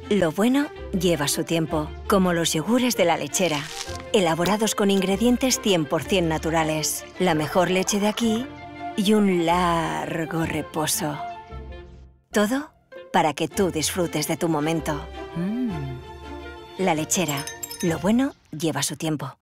Lo bueno lleva su tiempo, como los yogures de La Lechera, elaborados con ingredientes 100% naturales, la mejor leche de aquí y un largo reposo. Todo para que tú disfrutes de tu momento. La Lechera. Lo bueno lleva su tiempo.